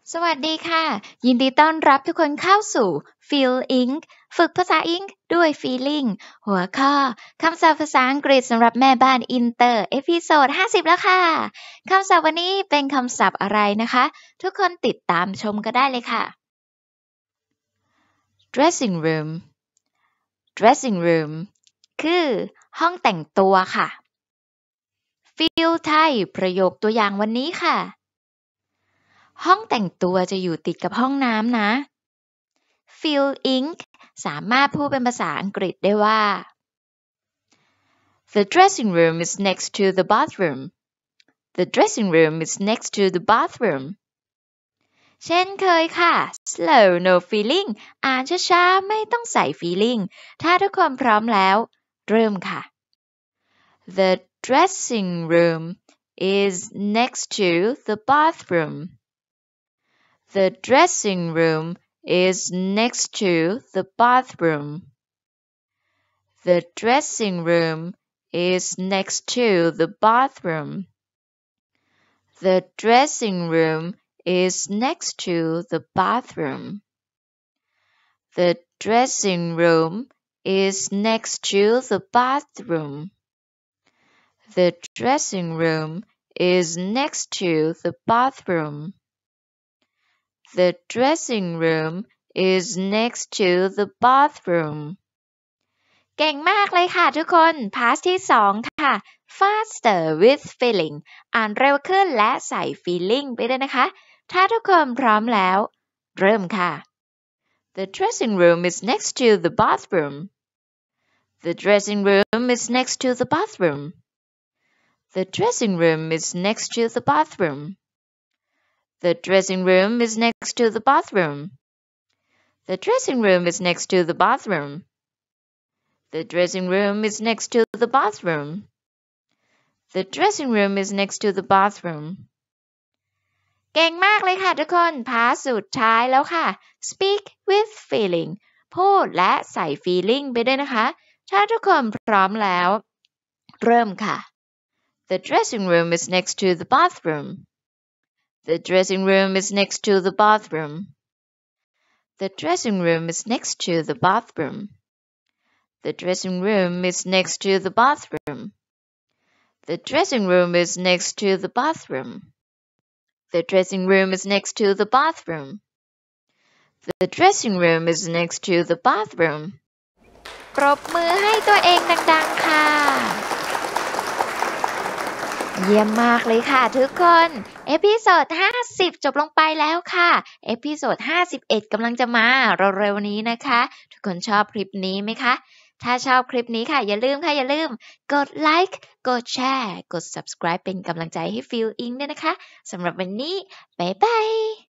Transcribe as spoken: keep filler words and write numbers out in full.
สวัสดีค่ะยินดีต้อนรับทุกคนเข้าสู่ Feel Ink ฝึกภาษาอิงด้วย Feeling หัวข้อคำศัพท์ภาษาอังกฤษสำหรับแม่บ้านอินเตอร์เอพิโซดห้าสิบแล้วค่ะคำศัพท์วันนี้เป็นคำศัพท์อะไรนะคะทุกคนติดตามชมก็ได้เลยค่ะ dressing room dressing room คือห้องแต่งตัวค่ะ Feel ไทยประโยคตัวอย่างวันนี้ค่ะห้องแต่งตัวจะอยู่ติดกับห้องน้ำนะ Feel Ink สามารถพูดเป็นภาษาอังกฤษได้ว่า The dressing room is next to the bathroom. The dressing room is next to the bathroom. เช่นเคยค่ะ Slow no feeling อ่านช้าๆไม่ต้องใส่ feeling ถ้าทุกคนพร้อมแล้วเริ่มค่ะ The dressing room is next to the bathroom. The dressing room is next to the bathroom. The dressing room is next to the bathroom. The dressing room is next to the bathroom. The dressing room is next to the bathroom. The dressing room is next to the bathroom. The dressing room is next to the bathroom. เก่งมากเลยค่ะทุกคน Part ที่สองค่ะ Faster with feeling อ่านเร็วขึ้นและใส่ feeling ไปด้วยนะคะ ถ้าทุกคนพร้อมแล้วเริ่มค่ะ The dressing room is next to the bathroom. The dressing room is next to the bathroom. The dressing room is next to the bathroom. The dressing room is next to the bathroom. The dressing room is next to the bathroom. The dressing room is next to the bathroom. The dressing room is next to the bathroom. เก่งมากเลยค่ะทุกคนพาร์ทสุดท้ายแล้วค่ะ Speak with feeling พูดและใส่ feeling ไปด้วยนะคะ ถ้าทุกคนพร้อมแล้วเริ่มค่ะ The dressing room is next to the bathroom. The dressing room is next to the bathroom. The dressing room is next to the bathroom. The dressing room is next to the bathroom. The dressing room is next to the bathroom. The dressing room is next to the bathroom. The dressing room is next to the bathroom. ปรบมือให้ตัวเองดังๆค่ะเยี่ยมมากเลยค่ะทุกคนเอพิโซดห้าสิบจบลงไปแล้วค่ะเอพิโซดห้าสิบเอ็ดกำลังจะมาเร็วๆนี้นะคะทุกคนชอบคลิปนี้ไหมคะถ้าชอบคลิปนี้ค่ะอย่าลืมค่ะอย่าลืมกดไลค์กดแชร์กด Subscribe เป็นกำลังใจให้ Feel Ink ด้วยนะคะสำหรับวันนี้บ๊ายบาย